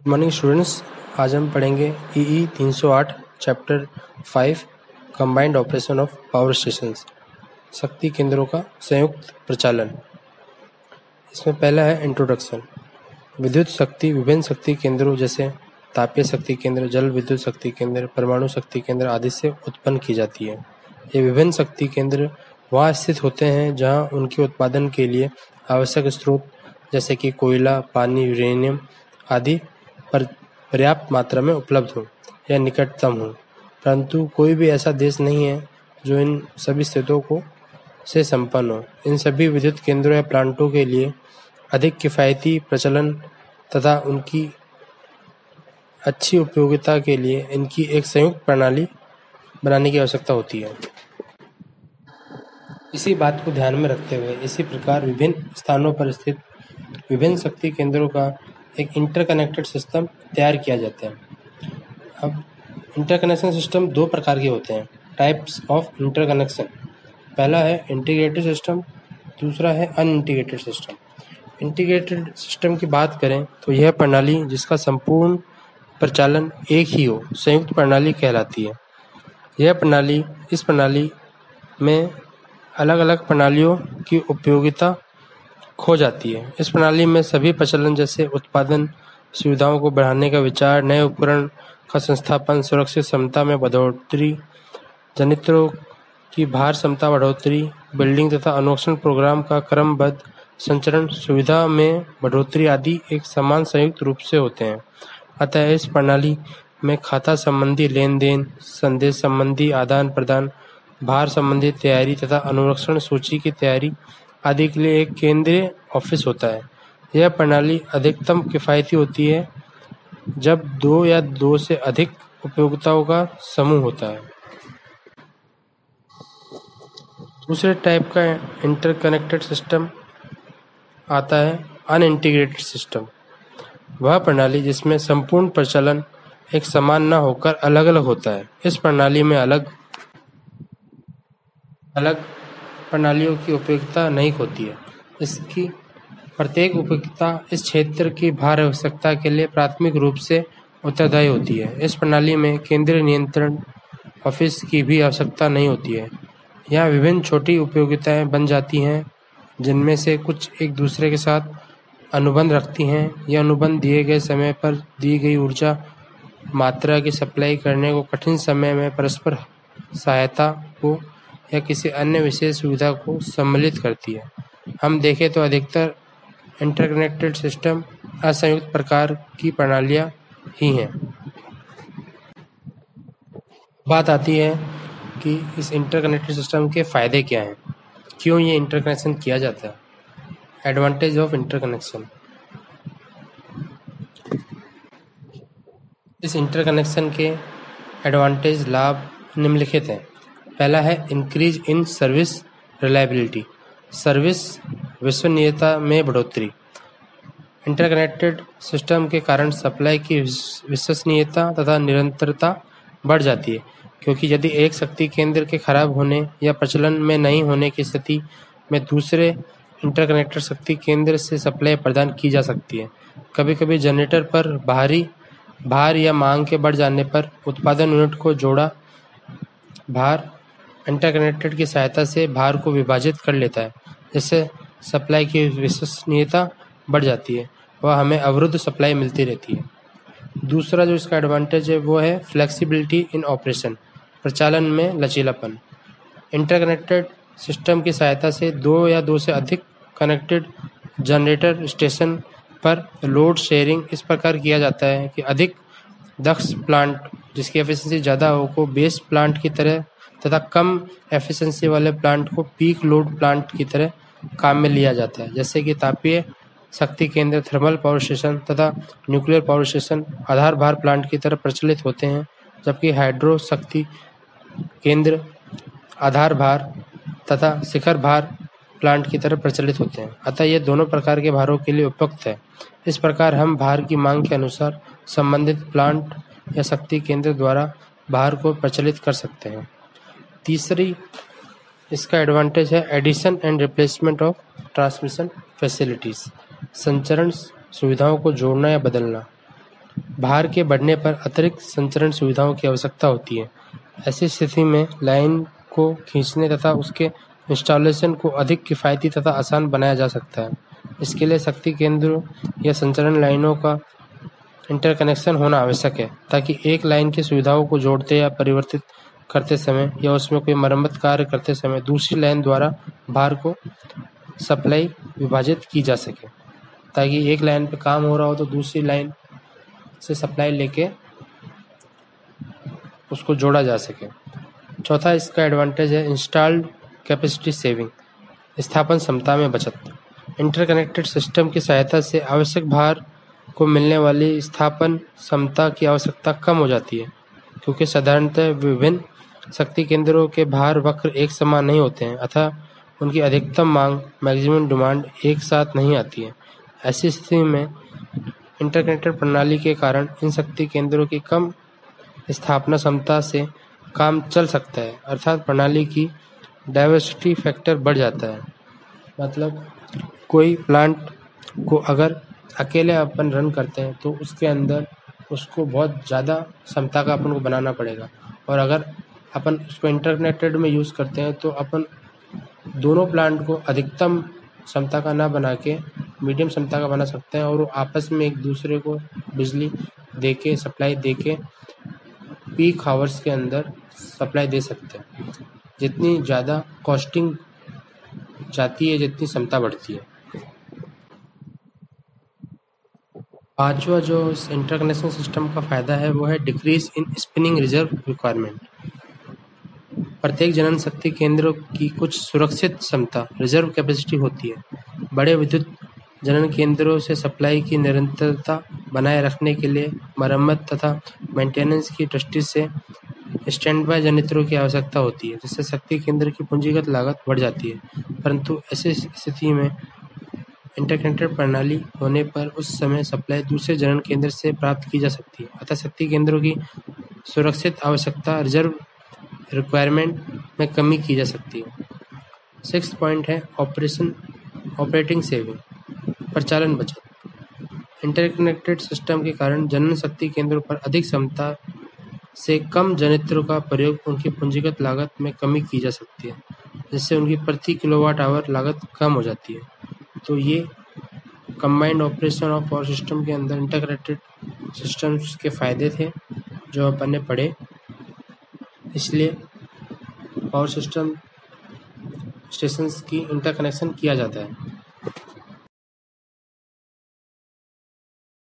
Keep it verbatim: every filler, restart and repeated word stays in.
Good morning students. आज हम पढ़ेंगे ई तीन सौ आठ chapter five combined operation of power stations, शक्ति केंद्रों का संयुक्त प्रचालन। इसमें पहला है इंट्रोडक्शन। विद्युत शक्ति विभिन्न शक्ति केंद्रों जैसे तापीय शक्ति केंद्र, जल विद्युत शक्ति केंद्र, परमाणु शक्ति केंद्र आदि से उत्पन्न की जाती है। ये विभिन्न शक्ति केंद्र वहाँ स्थित होते हैं जहाँ उनके उत्पादन के लिए आवश्यक स्रोत जैसे कि कोयला, पानी, यूरेनियम आदि पर पर्याप्त मात्रा में उपलब्ध हो या निकटतम हो। परंतु कोई भी ऐसा देश नहीं है जो इन सभी स्थितों को से संपन्न हो। इन सभी विद्युत केंद्रों या प्लांटों के लिए अधिक किफ़ायती प्रचलन तथा उनकी अच्छी उपयोगिता के लिए इनकी एक संयुक्त प्रणाली बनाने की आवश्यकता होती है। इसी बात को ध्यान में रखते हुए इसी प्रकार विभिन्न स्थानों पर स्थित विभिन्न शक्ति केंद्रों का एक इंटरकनेक्टेड सिस्टम तैयार किया जाता है। अब इंटरकनेक्शन सिस्टम दो प्रकार के होते हैं, टाइप्स ऑफ इंटरकनेक्शन। पहला है इंटीग्रेटेड सिस्टम, दूसरा है अनइंटीग्रेटेड सिस्टम। इंटीग्रेटेड सिस्टम की बात करें तो यह प्रणाली जिसका संपूर्ण प्रचालन एक ही हो संयुक्त प्रणाली कहलाती है। यह प्रणाली इस प्रणाली में अलग अलग प्रणालियों की उपयोगिता खो जाती है। इस प्रणाली में सभी प्रचलन जैसे उत्पादन सुविधाओं को बढ़ाने का विचार, नए उपकरण का संस्थापन, सुरक्षित क्षमता में बढ़ोतरी, जनित्रों की भार क्षमता बढ़ोतरी, बिल्डिंग तथा अनुरक्षण प्रोग्राम का क्रमबद्ध संचरण, सुविधा में बढ़ोतरी आदि एक समान संयुक्त रूप से होते हैं। अतः इस प्रणाली में खाता संबंधी लेन देन, संदेश संबंधी आदान प्रदान, भार संबंधी तैयारी तथा अनुरक्षण सूची की तैयारी आदि के लिए एक केंद्रीय ऑफिस होता है। यह प्रणाली अधिकतम किफ़ायती होती है जब दो या दो से अधिक उपयोगिताओं का समूह होता है। दूसरे टाइप का इंटरकनेक्टेड सिस्टम आता है अनइंटीग्रेटेड सिस्टम। वह प्रणाली जिसमें संपूर्ण प्रचलन एक समान न होकर अलग अलग होता है। इस प्रणाली में अलग अलग प्रणालियों की उपयोगिता नहीं होती है। इसकी प्रत्येक उपयोगिता इस क्षेत्र की भार आवश्यकता के लिए प्राथमिक रूप से उत्तरदायी होती है। इस प्रणाली में केंद्रीय नियंत्रण ऑफिस की भी आवश्यकता नहीं होती है। यहाँ विभिन्न छोटी उपयोगिताएं बन जाती हैं जिनमें से कुछ एक दूसरे के साथ अनुबंध रखती हैं। यह अनुबंध दिए गए समय पर दी गई ऊर्जा मात्रा की सप्लाई करने को, कठिन समय में परस्पर सहायता को या किसी अन्य विशेष सुविधा को सम्मिलित करती है। हम देखें तो अधिकतर इंटरकनेक्टेड सिस्टम असंयुक्त प्रकार की प्रणालियां ही हैं। बात आती है कि इस इंटरकनेक्टेड सिस्टम के फ़ायदे क्या हैं, क्यों ये इंटरकनेक्शन किया जाता है। Advantage of interconnection. इस इंटरकनेक्शन के एडवांटेज लाभ निम्नलिखित हैं। पहला है increase in service reliability, service विश्वसनीयता में बढ़ोतरी। इंटरकनेक्टेड सिस्टम के कारण सप्लाई की विश्वसनीयता तथा निरंतरता बढ़ जाती है, क्योंकि यदि एक शक्ति केंद्र के खराब होने या प्रचलन में नहीं होने की स्थिति में दूसरे इंटरकनेक्टेड शक्ति केंद्र से सप्लाई प्रदान की जा सकती है। कभी कभी जनरेटर पर बाहरी भार या मांग के बढ़ जाने पर उत्पादन यूनिट को जोड़ा भार इंटरकनेक्टेड की सहायता से भार को विभाजित कर लेता है, जिससे सप्लाई की विश्वसनीयता बढ़ जाती है, वह हमें अवरुद्ध सप्लाई मिलती रहती है। दूसरा जो इसका एडवांटेज है वो है फ्लेक्सिबिलिटी इन ऑपरेशन, प्रचालन में लचीलापन। इंटरकनेक्टेड सिस्टम की सहायता से दो या दो से अधिक कनेक्टेड जनरेटर स्टेशन पर लोड शेयरिंग इस प्रकार किया जाता है कि अधिक दक्ष प्लांट जिसकी एफिशिएंसी ज़्यादा हो को बेस प्लांट की तरह तथा कम एफिशिएंसी वाले प्लांट को पीक लोड प्लांट की तरह काम में लिया जाता है। जैसे कि तापीय शक्ति केंद्र, थर्मल पावर स्टेशन तथा न्यूक्लियर पावर स्टेशन आधार भार प्लांट की तरह प्रचलित होते हैं, जबकि हाइड्रो शक्ति केंद्र आधार भार तथा शिखर भार प्लांट की तरह प्रचलित होते हैं। अतः ये दोनों प्रकार के भारों के लिए उपयुक्त है। इस प्रकार हम भार की मांग के अनुसार संबंधित प्लांट या शक्ति केंद्र द्वारा भार को प्रचलित कर सकते हैं। तीसरी इसका एडवांटेज है addition and replacement of transmission facilities, संचरण सुविधाओं को जोड़ना या बदलना। भार के बढ़ने पर अतिरिक्त संचरण सुविधाओं की आवश्यकता होती है। ऐसी स्थिति में लाइन को खींचने तथा उसके इंस्टॉलेशन को अधिक किफ़ायती तथा आसान बनाया जा सकता है। इसके लिए शक्ति केंद्रों या संचरण लाइनों का इंटरकनेक्शन होना आवश्यक है, ताकि एक लाइन की सुविधाओं को जोड़ते या परिवर्तित करते समय या उसमें कोई मरम्मत कार्य करते समय दूसरी लाइन द्वारा भार को सप्लाई विभाजित की जा सके, ताकि एक लाइन पे काम हो रहा हो तो दूसरी लाइन से सप्लाई लेके उसको जोड़ा जा सके। चौथा इसका एडवांटेज है इंस्टॉल्ड कैपेसिटी सेविंग, स्थापन क्षमता में बचत। इंटरकनेक्टेड सिस्टम की सहायता से आवश्यक भार को मिलने वाली स्थापन क्षमता की आवश्यकता कम हो जाती है, क्योंकि साधारणतः विभिन्न शक्ति केंद्रों के भार वक्र एक समान नहीं होते हैं, अतः उनकी अधिकतम मांग मैक्सिमम डिमांड एक साथ नहीं आती है। ऐसी स्थिति में इंटरकनेक्टेड प्रणाली के कारण इन शक्ति केंद्रों की कम स्थापना क्षमता से काम चल सकता है, अर्थात प्रणाली की डाइवर्सिटी फैक्टर बढ़ जाता है। मतलब कोई प्लांट को अगर अकेले अपन रन करते हैं तो उसके अंदर उसको बहुत ज़्यादा क्षमता का अपन को बनाना पड़ेगा, और अगर अपन उसको इंटरकनेक्टेड में यूज़ करते हैं तो अपन दोनों प्लांट को अधिकतम क्षमता का ना बना के मीडियम क्षमता का बना सकते हैं, और वो आपस में एक दूसरे को बिजली दे के सप्लाई दे के पीक आवर्स के अंदर सप्लाई दे सकते हैं। जितनी ज़्यादा कॉस्टिंग जाती है जितनी क्षमता बढ़ती है। पांचवा जो इस इंटरकनेक्शन सिस्टम का फ़ायदा है वो है decrease in spinning reserve requirement. प्रत्येक जनन शक्ति केंद्र की कुछ सुरक्षित क्षमता रिजर्व कैपेसिटी होती है। बड़े विद्युत जनन केंद्रों से सप्लाई की निरंतरता बनाए रखने के लिए मरम्मत तथा मेंटेनेंस की दृष्टि से स्टैंड बाय जनरेटरों की आवश्यकता होती है, जिससे शक्ति केंद्र की पूंजीगत लागत बढ़ जाती है। परंतु ऐसी स्थिति में इंटरकनेक्टेड प्रणाली होने पर उस समय सप्लाई दूसरे जनन केंद्र से प्राप्त की जा सकती है, अतः शक्ति केंद्रों की सुरक्षित आवश्यकता रिजर्व रिक्वायरमेंट में कमी की जा सकती है। सिक्स्थ पॉइंट है ऑपरेशन ऑपरेटिंग सेविंग, प्रचालन बचत। इंटरकनेक्टेड सिस्टम के कारण जनन शक्ति केंद्रों पर अधिक क्षमता से कम जनरेटरों का प्रयोग उनकी पूंजीगत लागत में कमी की जा सकती है, जिससे उनकी प्रति किलोवाट आवर लागत कम हो जाती है। तो ये combined operation of power system के अंदर इंटरकनेक्टेड सिस्टम्स के फ़ायदे थे जो अपन ने पढ़े। इसलिए पावर सिस्टम स्टेशंस की इंटरकनेक्शन किया जाता है।